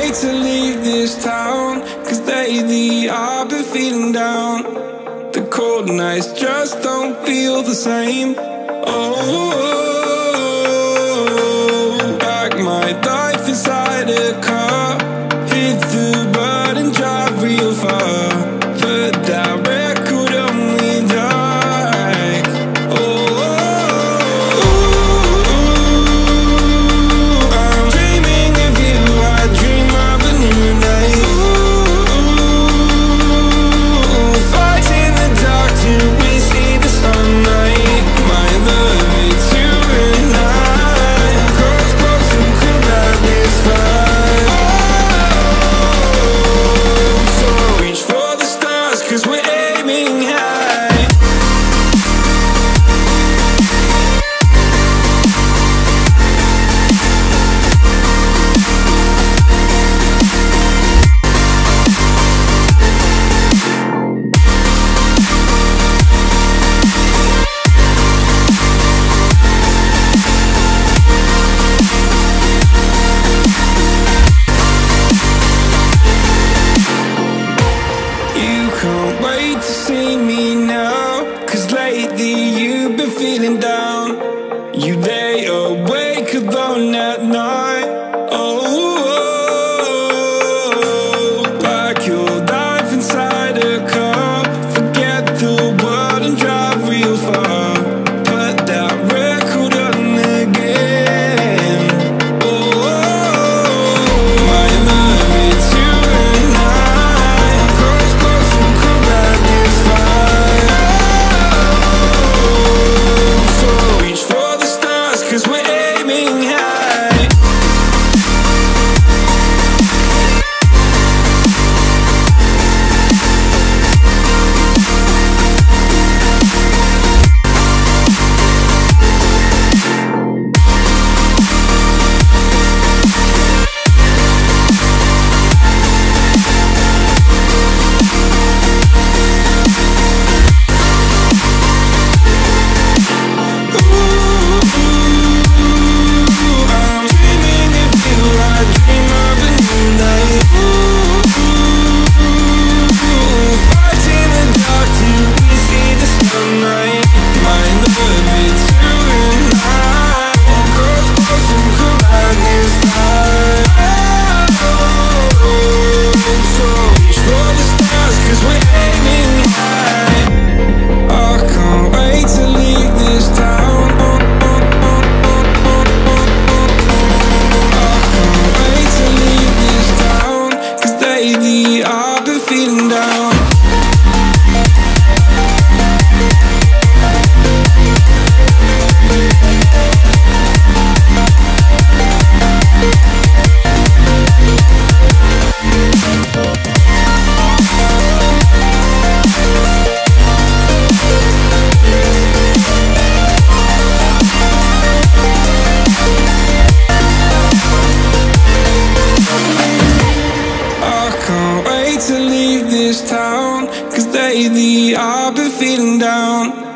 wait to leave this town, 'cause lately I've been feeling down. The cold nights just don't feel the same. Oh, like my life inside a car, hit the button, drive real far, but that record on me like, oh, I'm dreaming of you, I dream of a new night. Fight in the dark till we see the sunlight. My love, it's you and I. Close, close and could light this fire. So reach for the stars, 'cause we're aiming high. You can't wait to see me now, 'cause lately you've been feeling down. You lay awake alone at night. Oh, like your life inside a car. Forget the world and drive real far. Put that record on again. Oh, my love, it's you and I. Close, close and could light this fire. So reach for the stars, 'cause we're aiming high. I'm dreaming of you, I dream of a new night. Fight in the dark till we see the sunlight. My love, it's you and I. Close, close and could light this fire. So reach for the stars, 'cause we're aiming high. I can't wait to leave this town. I can't wait to leave this town, 'cause lately I've been feeling down. I can't wait to leave this town, 'cause lately I've been feeling down.